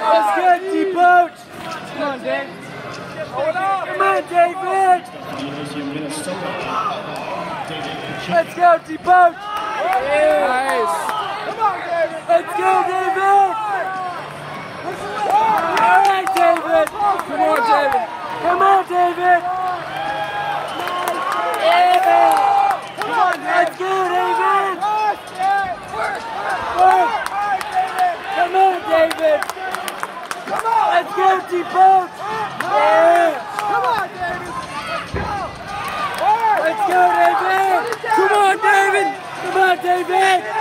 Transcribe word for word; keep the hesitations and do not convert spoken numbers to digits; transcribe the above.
Let's go, T-Poach. Come on, Dave. Come on, David. Let's go, T-Poach. Nice. Come on, David. Let's go, David. All right, David. Come on, David. Come on, David. Yeah. Come on, let's go, David. Come on, David. Come on. Let's go, T-Poach. Yeah. Come on, David. Let's go, David. Come on, David. Come on, David.